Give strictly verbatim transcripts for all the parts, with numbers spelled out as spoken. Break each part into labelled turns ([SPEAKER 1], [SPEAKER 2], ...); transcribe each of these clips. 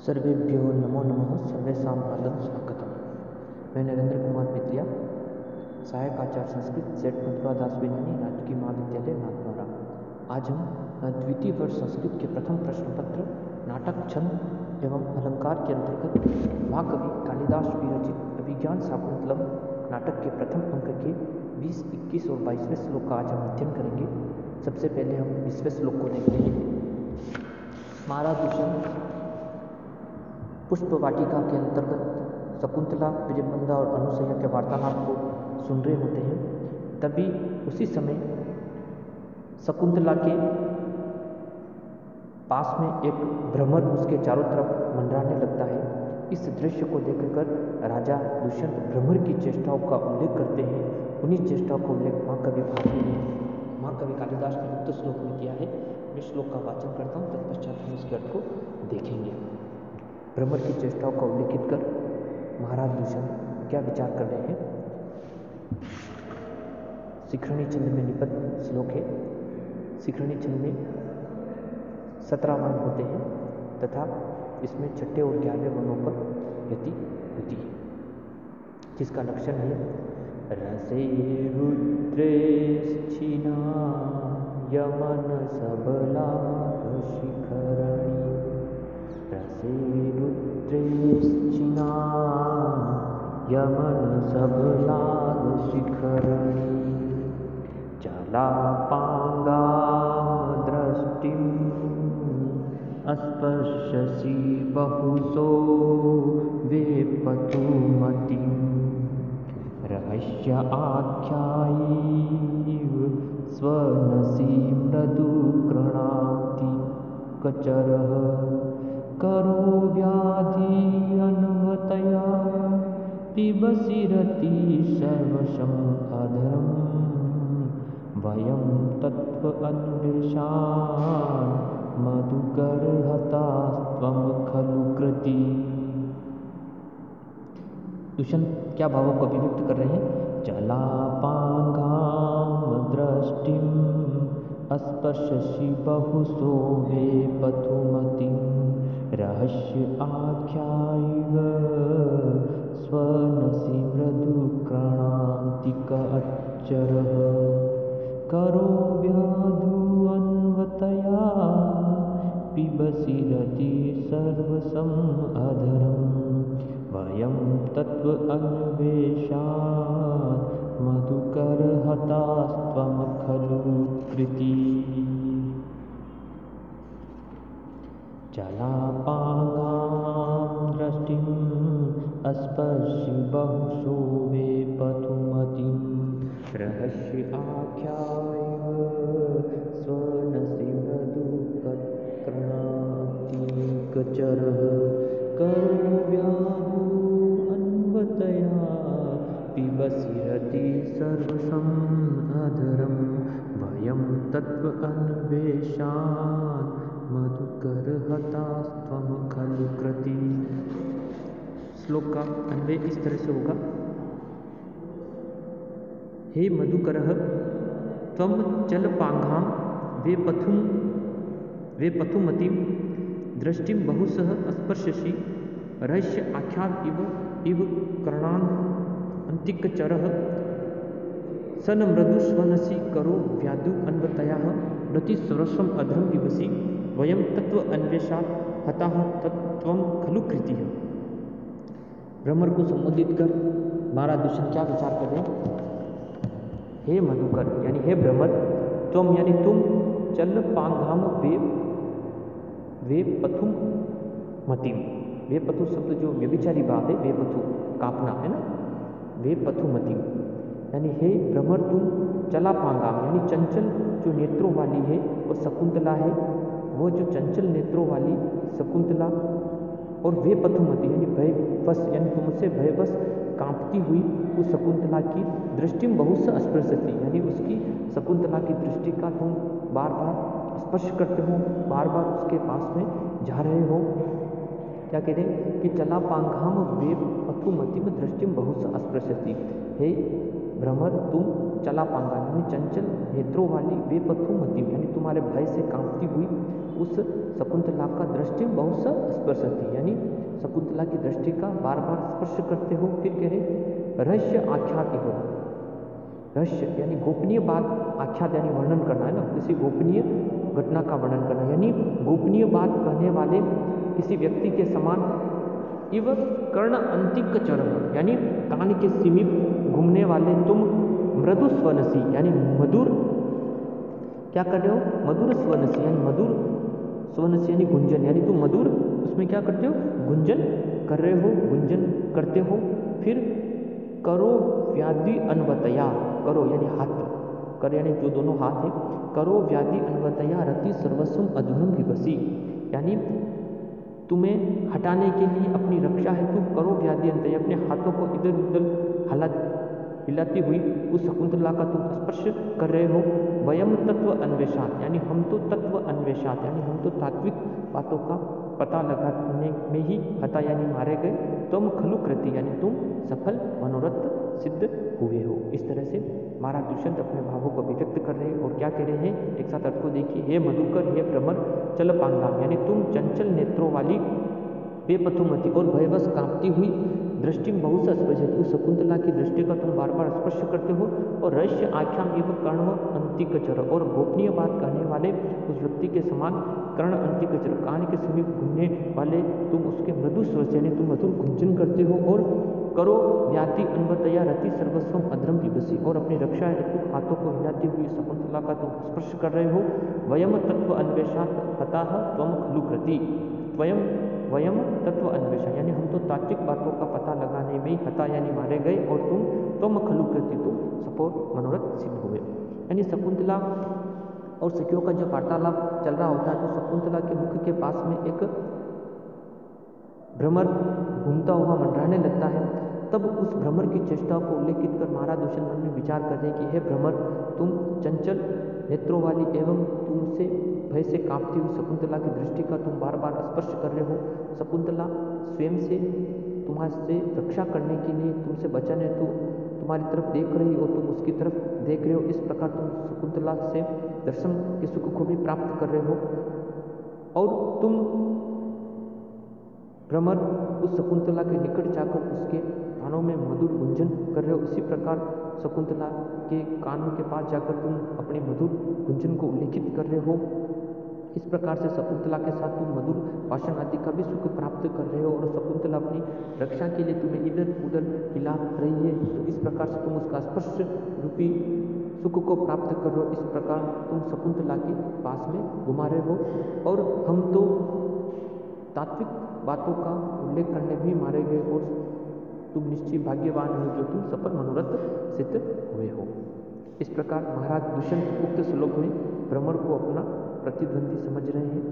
[SPEAKER 1] सर्वेभ्यो नमो नमः सर्वेषां पादं स्वागतम। मैं नरेंद्र कुमार पितलिया, सहायक आचार्य संस्कृत सेठ मथुरादास विनानी राजकीय महाविद्यालय नाथद्वारा। आज हम द्वितीय वर्ष संस्कृत के प्रथम प्रश्न पत्र नाटक छंद एवं अलंकार के अंतर्गत महाकवि कालिदास विरचित अभिज्ञान शाकुंतलम नाटक के प्रथम अंक के बीस, इक्कीस और बाईसवें श्लोक का आज हम अध्ययन करेंगे। सबसे पहले हम बीसवें श्लोक को देखते हैं। महाराज दुष्यंत पुष्प वाटिका के अंतर्गत शकुंतला, विजयमंदा और अनुसैया के वार्तालाप को सुन रहे होते हैं। तभी उसी समय शकुंतला के पास में एक भ्रमर उसके चारों तरफ मंडराने लगता है। इस दृश्य को देखकर राजा दुष्यंत भ्रमर की चेष्टाओं का उल्लेख करते हैं। उन्हीं चेष्टाओं का उल्लेख महाकवि भारती ने महाकवि कालिदास ने उक्त श्लोक में किया है। मैं श्लोक का वाचन करता हूँ, तत्पश्चात हम इसके अर्थ को देखेंगे। भ्रमर की चेष्टाओं का उल्लेखित कर महाराज दुष्यंत क्या विचार कर रहे हैं। शिखरणी छंद में निबद्ध श्लोक है। शिखरणी छंद में सत्रह वर्ण होते हैं तथा इसमें छठे और ग्यारहवें वर्णों पर यति होती है, जिसका लक्षण है रसे रुद्रेश्चिना यमन सबला शिखरणी। रसे रुद्रेश्चिना यमन सबलाग शिखरणी। जलापांगां दृष्टिं अस्पश्यसि बहुसो वेपतुमतिं। रहस्य आख्यायैव स्वनसि मृदु कृणाति कचरः। करो व्याधि अन्वतया पिबसि रति सर्वशं अधरम्। वयं तत्त्व अन्वेषान् मधुकरहतास्त्वं खलु कृति। दुष्यंत क्या भावों को अभिव्यक्त कर रहे हैं। जलापांगां दृष्टिं अस्पश्यसि बहुसो वेपथुमतिं। रहस्य आख्यायैव स्वनसि मृदु कृणाति कचरः। करो व्याधु अन्वतया पिबसि रति सर्वसं अधरम्। वयं तत्त्व अन्वेषान् मधुकरहतास्त्वं खलु कृति। जलापांगां दृष्टिं अस्पश्य बहुसो वेपथुमतिं। रहस्य आख्यायैव स्वनसि मृदु कृणाति कचरः। करो व्याधु अन्वतया पिबसि रति सर्वसं अधरम्। वयं तत्त्व अन्वेषान् मधुकरहतास्त्वं खलु कृति। श्लोक का अन्वय इस तरह से होगा। हे मधुकरः त्वं चलपांगां वेपथुं वेपथुमतिं। दृष्टिं बहुशः अस्पश्यसि। रहस्य आख्यान इव इव कर्णान् अन्तिकचरः। सन मृदु स्वनसि करो व्याधु अन्वतया रति सर्वस्वं अधरं पिबसि। वयं तत्त्व अन्वेषात् हताः तत्त्वं खलु कृतिः। भ्रमर को संबोधित कर महाराज दुष्यंत क्या विचार कर रहे हैं। हे मधुकर यानी हे भ्रमर, तुम यानी तुम चल पांगाम वे वे पथुम मतिम। वे पथु शब्द जो व्यभिचारी भाव है, वे पथु कांपना है ना, वे पथु मतिम यानी हे भ्रमर तुम चला पांगाम यानी चंचल जो नेत्रों वाली है वो शकुंतला है। वो जो चंचल नेत्रों वाली शकुंतला और वे पथुमती यानी भयवश यानी तुमसे भयवश कांपती हुई उस शकुंतला की दृष्टि में बहुत स्पर्शती यानी उसकी शकुंतला की दृष्टि का तुम बार बार स्पर्श करते हो, बार बार उसके पास में जा रहे हो। क्या कहते हैं कि चला पांगाम वे पथुमती में दृष्टि में बहुत स्पर्शती। हे भ्रमर तुम चला पांगा यानी चंचल नेत्रों वाली वे पथुमती यानी तुम्हारे भय से कांपती हुई उस शकुंतला का दृष्टि बहुत सा स्पर्शति, यानी शकुंतला की दृष्टि का बार बार स्पर्श करते हो। फिर कह रहे रहस्य आख्याति हो, रहस्य यानी गोपनीय बात, आख्यात यानी वर्णन करना है ना, किसी गोपनीय घटना का वर्णन करना, यानी गोपनीय बात कहने वाले किसी व्यक्ति के समान। इव कर्ण अंतिक चरम यानी कान के समीप घूमने वाले तुम, मृदु स्वनसी यानी मधुर, क्या कर रहे हो, मधुर स्वनसी यानी मधुर स्वनसी यानी गुंजन, यानी तुम मधुर उसमें क्या करते हो, गुंजन कर रहे हो, गुंजन करते हो। फिर करो व्याधि अनवतया, करो यानी हाथ, कर यानी जो दोनों हाथ है, करो व्याधि अनवतया रति सर्वस्वम अधुरम विभसी, यानी तुम्हें हटाने के लिए अपनी रक्षा हेतु करो व्याधि अंतया, अपने हाथों को इधर उधर हला हिलाती हुई उस शकुंतला का तुम स्पर्श कर रहे हो। वयम तत्व अन्वेषात यानी हम तो तत्व अन्वेषात यानी हम तो तात्विक बातों का पता लगाने में ही हता यानी मारे गए। तुम खलु कृति यानी तुम सफल मनोरथ सिद्ध हुए हो। इस तरह से महाराज दुष्यंत अपने भावों को अभिव्यक्त कर रहे हैं और क्या कह रहे हैं, एक साथ अर्थ को देखिए। हे मधुकर, हे भ्रमर चल पांगा यानी तुम चंचल नेत्रों वाली वे पथुमती और भयवश कांपती हुई दृष्टि में बहुत सा स्पर्श, उस शकुंतला की दृष्टि का तुम बार बार स्पर्श करते हो। और रहस्य आख्याम एवं कर्ण अंतिकचर और गोपनीय बात कहने वाले उस व्यक्ति के समान कर्ण अंतिकचर कान के समीप घूमने वाले तुम उसके मृदु स्वर से यानी तुम मधुर गुंजन करते हो। और करो व्याधि अनवतया रति सर्वस्वम अधरम विभसी और अपनी रक्षा हेतु हाथों को हिलाती हुई शकुंतला का तुम स्पर्श कर रहे हो। वयम तत्व अन्वेषात हताह त्वम खलु कृति, स्वयं वयम तत्व अन्वेषण यानी हम तो तात्विक बातों का पता लगाने में ही हता यानी मारे गए और तुम तुम खलु कृति तुम सफल मनोरथ सिद्ध हुए। यानी शकुंतला और सखियों का जो वार्तालाप चल रहा होता है तो शकुंतला के मुख के पास में एक भ्रमर घूमता हुआ मंडराने लगता है। तब उस भ्रमर की चेष्टा को उल्लेखित कर महाराज दुष्यंत मन में विचार कर रहे हैं कि हे भ्रमर, तुम चंचल नेत्रों वाली एवं तुमसे भय से कांपती हुई शकुंतला की दृष्टि का तुम बार बार स्पर्श कर रहे हो। शकुंतला स्वयं से तुम्हारे रक्षा करने के लिए, तुमसे बचाने हेतु तुम्हारी तरफ देख रही हो, तुम उसकी तरफ देख रहे हो। इस प्रकार तुम शकुंतला से दर्शन के सुख को भी प्राप्त कर रहे हो और तुम भ्रमर उस शकुंतला के निकट जाकर उसके कानों में मधुर गुंजन कर रहे हो। इसी प्रकार शकुंतला के कानों के पास जाकर तुम अपने मधुर गुंजन को उल्लेखित कर रहे हो। इस प्रकार से शकुंतला के साथ तुम मधुर भाषण आदि का भी सुख प्राप्त कर रहे हो और शकुंतला अपनी रक्षा के लिए तुम्हें इधर उधर हिला रही है। तो इस प्रकार से तुम उसका स्पर्श रूपी सुख को प्राप्त कर रहे हो। इस प्रकार तुम शकुंतला के पास में घुमा रहे हो और हम तो तात्विक बातों का उल्लेख करने भी मारे गए और तुम निश्चय भाग्यवान हो जो तुम सफल मनोरथ सिद्ध हुए हो। इस प्रकार महाराज दुष्यंत उक्त श्लोक में भ्रमर को अपना प्रतिद्वंदी समझ रहे हैं।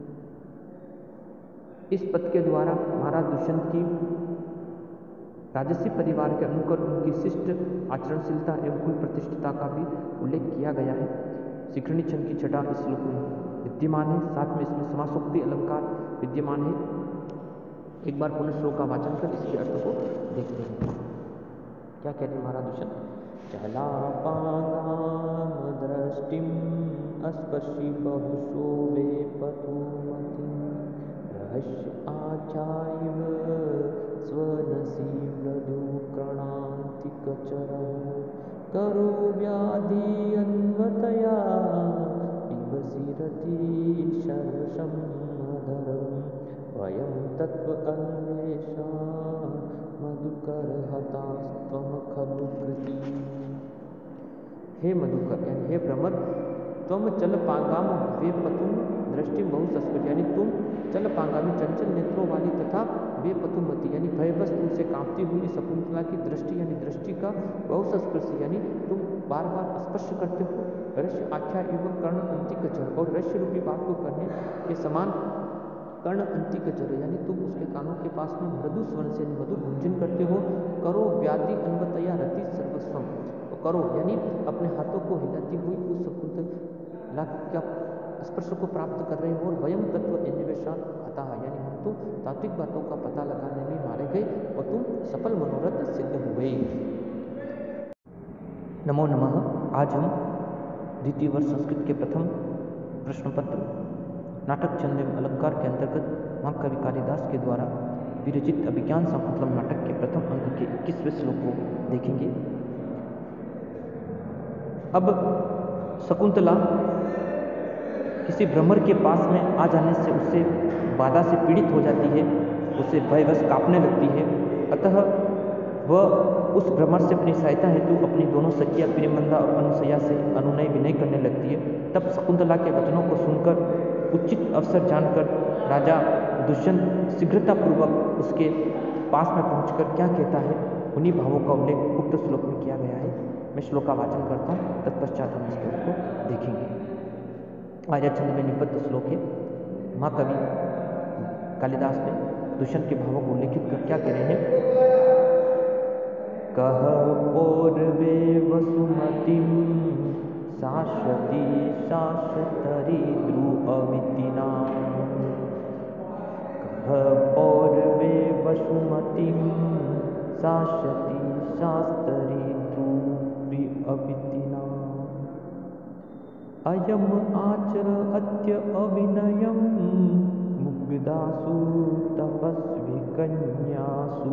[SPEAKER 1] इस पद के द्वारा महाराज दुष्यंत की राजसी परिवार के अनुकर उनकी शिष्ट आचरणशीलता एवं कुल प्रतिष्ठिता का भी उल्लेख किया गया है। शिखरणी छंद की छटा इस श्लोक में विद्यमान है, साथ में इसमें समासोक्ति अलंकार विद्यमान है। एक बार पुनः श्लोक का वाचन कर इसके अर्थ को देखते हैं। क्या कहते हैं महाराज दुष्यंत, चलापांगाम दृष्टिम अस्पर्शी बहुशो वे पथुमति रहस्य आचार्य स्वनसी मृदु कृणांतिकचरः करो व्याधि अन्वतया पिबसि रति सर्वशम अधरम् वयं तत्व अन्वेषा मधुकर हतास्त्वम खलु कृति। हे मधुकर यानी हे भ्रमर, तुम चल पांगाम वे पथुम दृष्टि बहु सस्कृत यानी तुम चल पांगामी चंचल नेत्रों वाली तथा वे पथुमती यानी भयवश तुमसे कांपती हुई शकुंतला की दृष्टि यानी दृष्टि का बहु सस्पर्श यानी तुम बार बार स्पर्श करते हो। रहस्य आख्या एवं कर्ण अंतिकचर और रहस्य रूपी बात को करने के समान कर्ण अंतिकचर यानी तुम उसके कानों के पास में मृदु स्वर से मधुर गुंजन करते हो। करो व्याधि अन्वतया रति सर्वस्वम, तो करो यानी अपने हाथों को हिलाती हुई उस शकुंतला का स्पर्श को प्राप्त कर रहे हो। और वयम तत्व अन्वेषण आता है यानी हम तो तात्विक बातों का पता लगाने में मारे गए और तुम सफल मनोरथ सिद्ध हुए। नमो नमः। आज हम द्वितीय वर्ष संस्कृत के प्रथम प्रश्न पत्र नाटक छंद एवं अलंकार के अंतर्गत महाकवि कालिदास के द्वारा विरचित अभिज्ञान शाकुंतलम नाटक के प्रथम अंक के इक्कीसवें श्लोक को देखेंगे। अब शकुंतला किसी भ्रमर के पास में आ जाने से उससे बाधा से पीड़ित हो जाती है, उसे भयवश कांपने लगती है। अतः वह उस भ्रमर से अपनी सहायता हेतु अपनी दोनों सखियां प्रियमंदा और अनुसया से अनुनय विनय करने लगती है। तब शकुंतला के वचनों को सुनकर उचित अवसर जानकर राजा दुष्यंत शीघ्रतापूर्वक उसके पास में पहुंचकर क्या कहता है, उन्हीं भावों का उल्लेख उक्त श्लोक में किया गया है। मैं श्लोक का वाचन करता हूँ, तत्पश्चात हम श्लोक को देखेंगे। आर्या छंद में निबद्ध श्लोक है। महाकवि कालिदास ने दुष्यंत के भावों को उल्लेखित कर क्या कह रहे हैं। कह पूर्वे वसुमतीं शाश्वती शाश्वतरी ध्रुववितिना। कह पूर्वे वसुमतीं शाश्वती शास्त्री ध्रुववितिना। अयम आचर अद्य अविनयं मुग्धासु तपस्वी कन्यासु।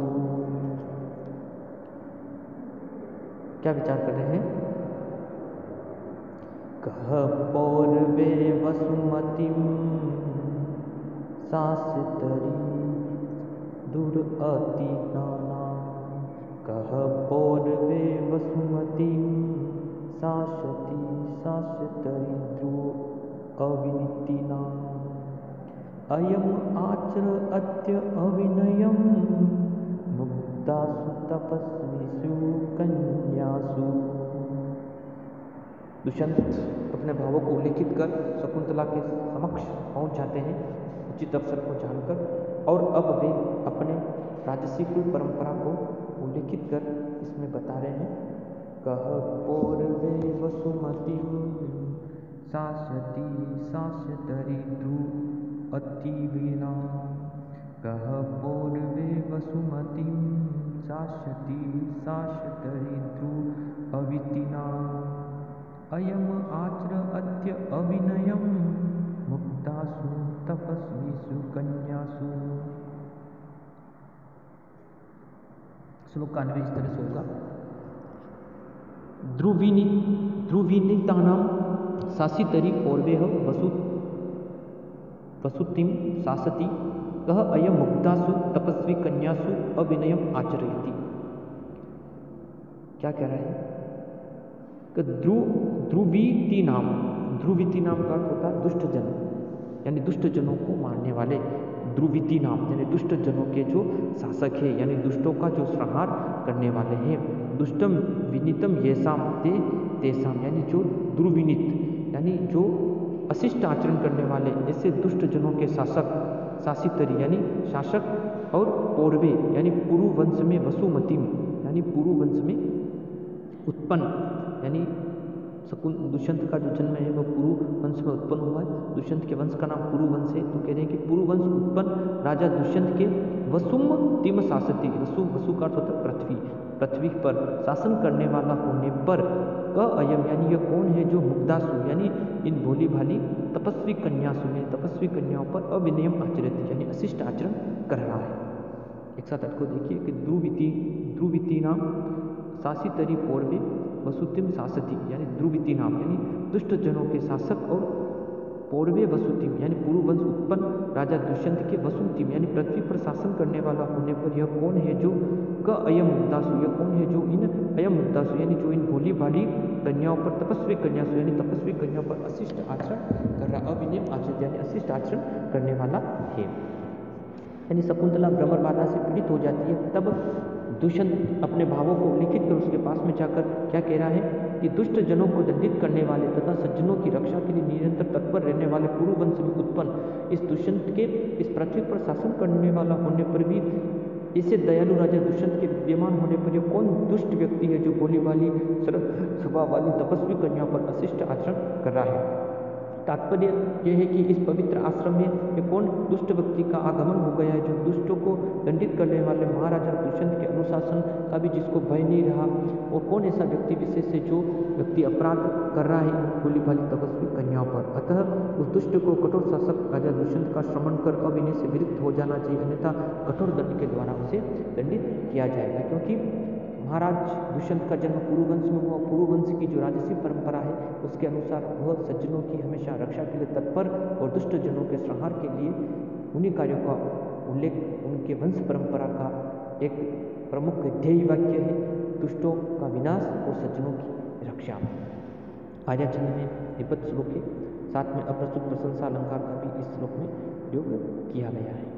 [SPEAKER 1] क्या विचार कर रहे हैं। कह पूर्वे वसुमतीं शाश्वतरी दुरअतिनाना। कह पूर्वे वसुमतीं शाश्वती शाश्वतरी ध्रुववितिना। अयम आचर अद्य अविनयं मुग्धासु तपस्वीषु कन्यासु। दुष्यंत अपने भावों को उल्लेखित कर शकुंतला के समक्ष पहुंच जाते हैं उचित अवसर को जानकर, और अब वे अपने राजसी कुल परंपरा को उल्लेखित कर इसमें बता रहे हैं। कह पूर्वे वसुमतीं शाश्वती शाश्वतरी ध्रुववितिना। कह पूर्वे वसुमतीं शाश्वती शाश्वतरी ध्रुववितिना। अयम आचर अद्य अविनयं मुग्धासु तपस्वीषु कन्यासु। श्लोक का अन्वय इस तरह से होगा। ध्रुविनी ध्रुविनीतानां शासितरी पूर्वेह वसु वसुतिं शासति। कह अयम मुग्धासु तपस्वी कन्यासु अविनयम आचरयति। क्या कह रहा है कि ध्रुव ध्रुवीति नाम ध्रुवीति नाम का अर्थ होता है दुष्ट जन, यानी दुष्ट जनों को मारने वाले। ध्रुवीति नाम यानी दुष्ट जनों के जो शासक है, यानी दुष्टों का जो संहार करने वाले हैं। दुष्टम विनीतम येषाम ते तेषाम, यानी जो दुर्विनीत यानी जो अशिष्ट आचरण करने वाले ऐसे दुष्ट जनों के शासक शासितरी यानी शासक, और पूर्वे यानी पुरु वंश में वसुमतीम यानी पुरु वंश में उत्पन्न, यानी शकुन दुष्यंत का जो जन्म है वो पुरु वंश में उत्पन्न हुआ है। दुष्यंत के वंश का नाम पुरु वंश है, तो कह रहे हैं कि पुरु वंश उत्पन्न राजा दुष्यंत के वसुम तिम शासती। वसु वसु का अर्थ होता है पृथ्वी, पृथ्वी पर शासन करने वाला होने पर क अयम यानी यह कौन है जो मुग्धासु यानी इन भोली भाली तपस्वी कन्यासु यानी तपस्वी कन्याओं पर अविनयम आचरित यानी अशिष्ट आचरण कर रहा है। एक साथ अर्थ को देखिए कि ध्रुविति ध्रुविति नाम शासितरी पूर्वे वसुतिम शासती यानी ध्रुविति नाम यानी दुष्ट जनों के शासक, और पूर्वे वसुतिम यानी पूर्व वंश उत्पन्न राजा दुष्यंत के वसुतिम यानी पृथ्वी पर शासन करने वाला होने पर यह कौन है जो क अयम मुग्धासु यह कौन है जो इन अयम मुग्धासु यानी जो इन भोली भाली कन्याओं पर तपस्वी कन्यासु यानी तपस्वी कन्याओं पर अशिष्ट आचरण कर रहा अविनय आचरण यानी अशिष्ट आचरण करने वाला है। यानी शकुंतला भ्रमर बाधा से पीड़ित हो जाती है। तब दुष्यंत अपने भावों को उल्लेखित कर उसके पास में जाकर क्या कह रहा है कि दुष्ट जनों को दंडित करने वाले तथा सज्जनों की रक्षा के लिए निरंतर तत्पर रहने वाले पूर्व वंश में उत्पन्न इस दुष्यंत के इस पृथ्वी पर शासन करने वाला होने पर भी इसे दयालु राजा दुष्यंत के विद्यमान होने पर यह कौन दुष्ट व्यक्ति है जो भोली भाली सरल स्वभाव वाली तपस्वी कन्याओं पर अशिष्ट आचरण कर रहा है। तात्पर्य यह है कि इस पवित्र आश्रम में एक कौन दुष्ट व्यक्ति का आगमन हो गया है, जो दुष्टों को दंडित करने वाले महाराजा दुष्यंत के अनुशासन का भी जिसको भय नहीं रहा, और कौन ऐसा व्यक्ति विशेष है जो व्यक्ति अपराध कर रहा है भोली भाली तपस्वी कन्याओं पर। अतः उस दुष्ट को कठोर शासक राजा दुष्यंत का श्रवण कर अब इन्हें से विरक्त हो जाना चाहिए, अन्यथा कठोर दंड के द्वारा उसे दंडित किया जाएगा। क्योंकि महाराज दुष्यंत का जन्म पुरुवंश में हुआ, पुरुवंश की जो राजसी परंपरा है उसके अनुसार वह सज्जनों की हमेशा रक्षा के लिए तत्पर और दुष्ट जनों के संहार के लिए उन्हीं कार्यों का उल्लेख उनके वंश परंपरा का एक प्रमुख ध्येय वाक्य है, दुष्टों का विनाश और सज्जनों की रक्षा। आर्याचंद में निबद्ध श्लोक है, साथ में अप्रस्तुत प्रशंसा अलंकार का भी इस श्लोक में प्रयोग किया गया है।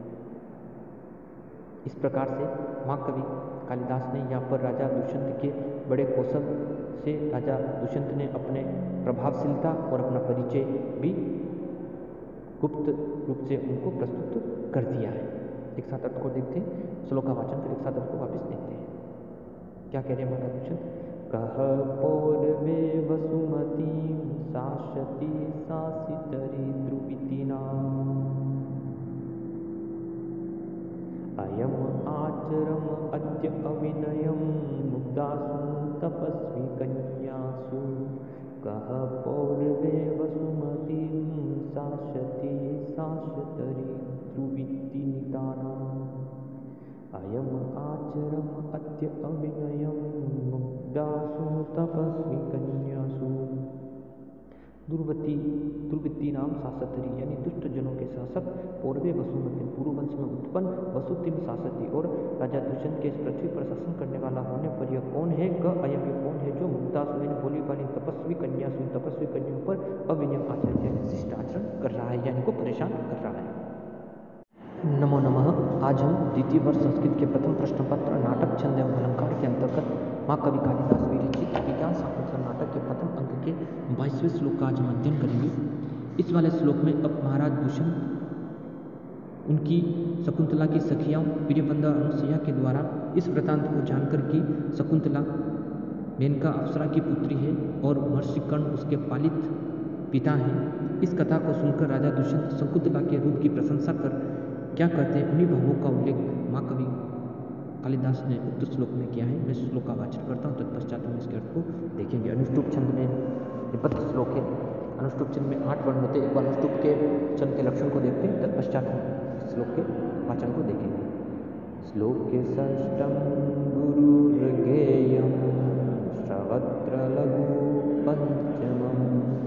[SPEAKER 1] इस प्रकार से महाकवि कालिदास ने यहाँ पर राजा दुष्यंत के बड़े कौशल से राजा दुष्यंत ने अपने प्रभावशीलता और अपना परिचय भी गुप्त रूप से उनको प्रस्तुत कर दिया है। एक साथ अर्थ को देखते हैं, श्लोक का वाचन कर एक साथ अर्थ को वापस देखते हैं। क्या कह रहे हैं महाराज दुष्यंत? कह पौरवे वसुमती शासती शासितरी ध्रुवितिना अयम आचरम अद्य अविनयम मुग्धासु तपस्वी कन्यासु कह पौरवे वसुमती शासती शासतरी ध्रुवितिनिताना अयम आचरम अद्य अविनयम मुग्धासु तपस्वी कन्यासु। दुर्वती दुर्वृत्ति नाम शासतरी यानी दुष्ट जनों के शासक पौरवे वसुमती पूर्ववंश में उत्पन्न वसुतिम शासती और राजा दुष्यंत के इस पृथ्वी पर शासन करने वाला होने पर यह कौन है? क अयम ये कौन है जो मुग्धासु यानी भोली भाली तपस्वी कन्यासु तपस्वी कन्याओं पर अविनियम आचरण यानी शिष्ट आचरण कर रहा है, यानी को परेशान कर रहा है। नमो नमः। आज हम द्वितीय वर्ष संस्कृत के प्रथम प्रश्न पत्र नाटक छंद एवं अलंकार के अंतर्गत महाकवि कालिदास विरचित विज्ञान शाकुंतल नाटक के प्रथम अंक के बाईसवें श्लोक का आज हम अध्ययन करेंगे। इस वाले श्लोक में अब महाराज दुष्यंत उनकी शकुंतला की सखियां प्रियवंदा अनुसुईया के द्वारा इस वृतांत को जानकर कि शकुंतला मेनका अप्सरा की पुत्री है और महर्षि कर्ण उसके पालित पिता हैं, इस कथा को सुनकर राजा दुष्यंत शकुंतला के रूप की प्रशंसा कर क्या कहते हैं, उन्हीं भावों का उल्लेख महाकवि कालिदास ने उक्त श्लोक में किया है। मैं श्लोक का वाचन करता हूँ, तत्पश्चात हम इसके अर्थ को देखेंगे। अनुष्टुप छंद में निबद्ध श्लोक है। अनुष्टुप छंद में आठ वर्ण होते हैं। एक बार अनुष्टुप के छंद के लक्षण को देखते हैं, तत्पश्चात हम श्लोक के वाचन को देखेंगे। श्लोक के षष्ठम गुरुर्गेयम श्रवत्र लघु पंचमम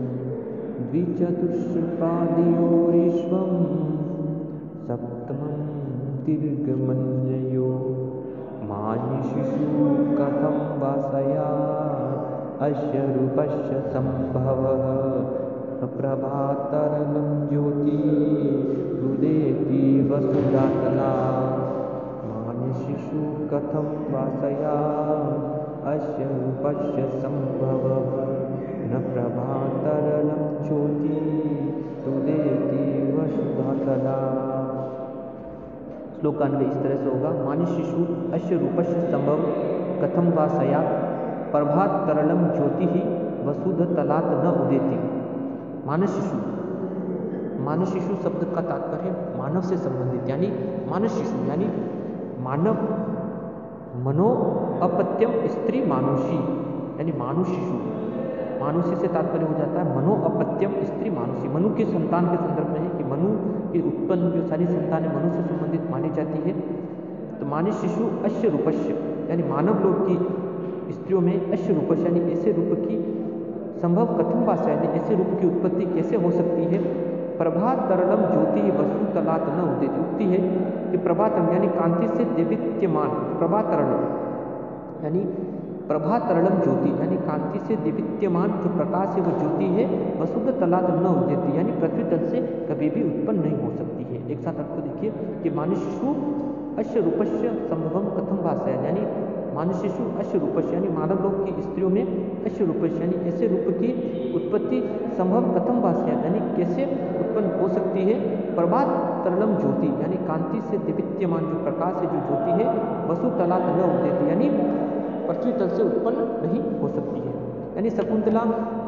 [SPEAKER 1] द्विचतुष्पादियोरीश्वम सप्तमं दीर्घमन्ययो मानिशिशु कथं वासया अस्य रूपस्य संभवः प्रभातरलं ज्योति रुदेति वसुधातला मानिशिशु कथं वासया अस्य रूपस्य संभवः न प्रभातरलं ज्योति रुदेति वसुधातला। श्लोक का अन्वय इस तरह से होगा। मानस शिशु अश्य रूपस्य संभव कथम वा सया प्रभात तरलम ज्योति ही वसुध तलात न उदेति। मानस शिशु, मानस शिशु शब्द का तात्पर्य मानव से संबंधित, यानी मानस शिशु यानी मानव, मनो अपत्यम स्त्री मानुषी यानी मानुष शिशु। मानुषी से तात्पर्य हो जाता है मनो अपत्यम स्त्री मानुषी। मनु के संतान के संदर्भ में है कि मनु की उत्पन्न जो सारी संतानें मनु से संबंधित मानी जाती है। तो मानस शिशु अश्य रूपस्य यानी मानव लोक की स्त्रियों में अश्य रूपस्य यानी ऐसे रूप की संभव कथम भाषा यानी ऐसे रूप की उत्पत्ति कैसे हो सकती है। प्रभात तरलम ज्योति वसु तलात न उदित। युक्ति है कि प्रभात यानी कांति से देवित्यमान, प्रभात तरल यानी प्रभा तरलम ज्योति यानी कांति से दिवित्यमान जो प्रकाश है वो ज्योति है, वसुध तलात न उदेति यानी पृथ्वी तल से कभी भी उत्पन्न नहीं हो सकती है। एक साथ आपको देखिए कि मानुषिशु अश्य रूपस्य संभवम कथम भाषा यानी मानुषिशु अश्य रूपस्य यानी मानव लोक की स्त्रियों में अश्य रूपस्य यानी ऐसे रूप की उत्पत्ति संभव कथम भाषा यानी कैसे उत्पन्न हो सकती है। प्रभात तरलम ज्योति यानी कांति से दिवित्यमान जो प्रकाश है जो ज्योति है, वसु तलात न उदेति यानी पृथ्वी तल से उत्पन्न नहीं हो सकती है। यानी शकुंतला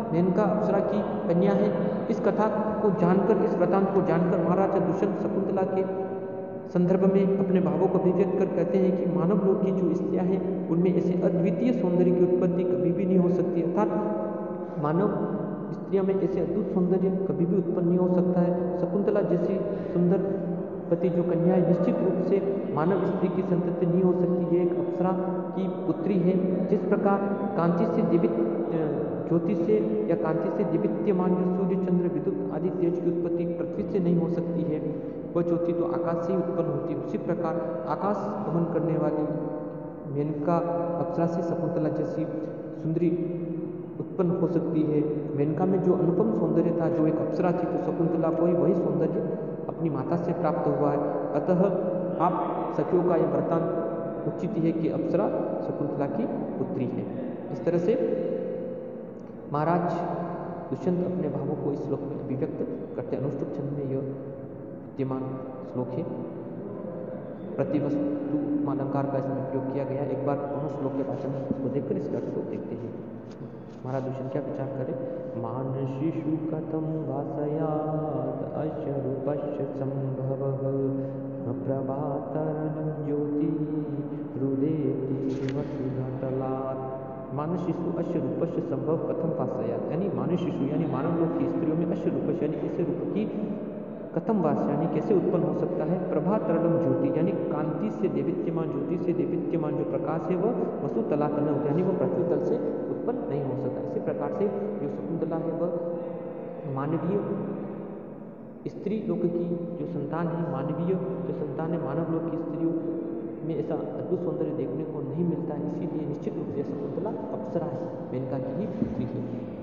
[SPEAKER 1] मेनका अप्सरा की कन्या है। इस कथा को जानकर, इस वृतांत को जानकर महाराजा दुष्यंत शकुंतला के संदर्भ में अपने भावों को अभिव्यक्त कर कहते हैं कि मानव लोक की जो स्त्रियाँ हैं उनमें ऐसे अद्वितीय सौंदर्य की उत्पत्ति कभी भी नहीं हो सकती, अर्थात मानव स्त्रियों में ऐसे अद्भुत सौंदर्य कभी भी उत्पन्न नहीं हो सकता है। शकुंतला जैसी सुंदर पति जो कन्या है निश्चित रूप से मानव स्त्री की संतति नहीं हो सकती, ये एक अप्सरा की पुत्री है। जिस प्रकार कांति से दीपित ज्योति से या कांति से दीपित्यमान जो सूर्य चंद्र विद्युत आदि तेज की उत्पत्ति पृथ्वी से नहीं हो सकती है, वह ज्योति तो आकाश से ही उत्पन्न होती है, उसी प्रकार आकाश गमन करने वाली मेनका अप्सरा से शकुंतला जैसी सुंदरी उत्पन्न हो सकती है। मेनका में जो अनुपम सौंदर्य था, जो एक अप्सरा थी, तो शकुंतला को ही वही सौंदर्य अपनी माता से प्राप्त हुआ है। अतः आप सखियों का यह वृत्तांत उचित है कि अप्सरा शकुंतला की पुत्री है। इस तरह से महाराज दुष्यंत अपने भावों को इस श्लोक में अभिव्यक्त करते। अनुष्टुप छंद में यह विद्यमान श्लोक है। प्रतिवस्तु अलंकार का इसमें प्रयोग किया गया। एक बार पुनः श्लोक के वाचन को देखकर इस अर्थ को देखते हैं। महाराज दुष्यंत क्या विचार करे। मान शिशु कथम वासयात अश्य रूपस्य संभवः प्रभातरनं ज्योति रुदेति वसुधातलात्। मानव शिशु अश्य रूपस्य संभव कथम वासयात, यानी मानव शिशु यानी मानव लोक की स्त्रियों में अश्य रूपस्य यानी ऐसे रूप की कथम वास यानी कैसे उत्पन्न हो सकता है। प्रभातरलम ज्योति यानी कांति से देवित्यमान, ज्योति से देवित्यमान जो प्रकाश है वह वसु तलात न होता, यानी वह पृथ्वी तल से उत्पन्न नहीं हो सकता। इसी प्रकार से जो शकुंतला है वह मानवीय स्त्री लोक की जो संतान है, मानवीय जो संतान है, मानव लोक की स्त्रियों में ऐसा अद्भुत सौंदर्य देखने को नहीं मिलता है। इसीलिए निश्चित रूप से शकुंतला अप्सरा है, मेनका की ही पुत्री है।